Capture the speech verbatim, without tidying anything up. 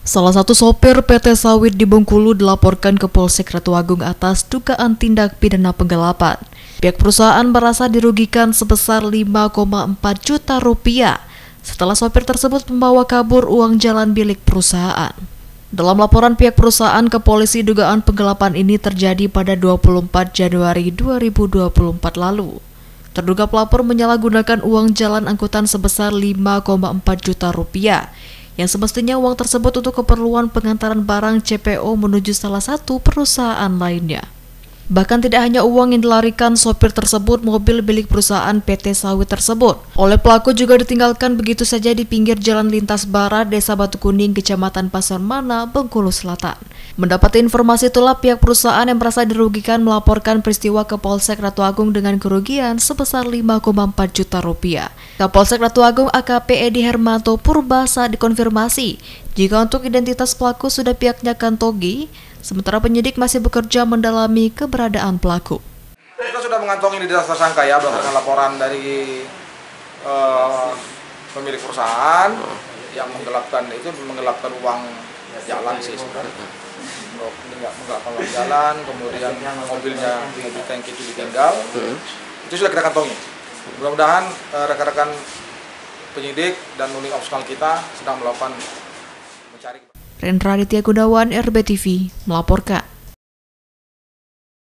Salah satu sopir P T Sawit di Bengkulu dilaporkan ke Polsek Ratu Agung atas dugaan tindak pidana penggelapan. Pihak perusahaan merasa dirugikan sebesar lima koma empat juta rupiah setelah sopir tersebut membawa kabur uang jalan milik perusahaan. Dalam laporan pihak perusahaan ke polisi, dugaan penggelapan ini terjadi pada dua puluh empat Januari dua ribu dua puluh empat lalu. Terduga pelapor menyalahgunakan uang jalan angkutan sebesar lima koma empat juta rupiah yang semestinya uang tersebut untuk keperluan pengantaran barang C P O menuju salah satu perusahaan lainnya. Bahkan tidak hanya uang yang dilarikan sopir tersebut, mobil milik perusahaan P T Sawit tersebut oleh pelaku juga ditinggalkan begitu saja di pinggir jalan lintas barat Desa Batu Kuning, Kecamatan Pasar Mana, Bengkulu Selatan. Mendapat informasi itulah pihak perusahaan yang merasa dirugikan melaporkan peristiwa ke Polsek Ratu Agung dengan kerugian sebesar lima koma empat juta rupiah. Kapolsek Ratu Agung A K P Edi Hermanto Purba saat dikonfirmasi jika untuk identitas pelaku sudah pihaknya kantongi, sementara penyidik masih bekerja mendalami keberadaan pelaku. Kita sudah mengantongi identitas tersangka ya berdasarkan laporan dari uh, pemilik perusahaan yang menggelapkan itu menggelapkan uang jalan sih sebenarnya. Menggelapkan uang jalan, kemudian mobilnya mobil tangki itu ditinggal. Itu sudah kita kantongi. Mudah-mudahan uh, rekan-rekan penyidik dan unit opsional kita sedang melakukan mencari. Rendra Aditya Gunawan, R B T V, melaporkan.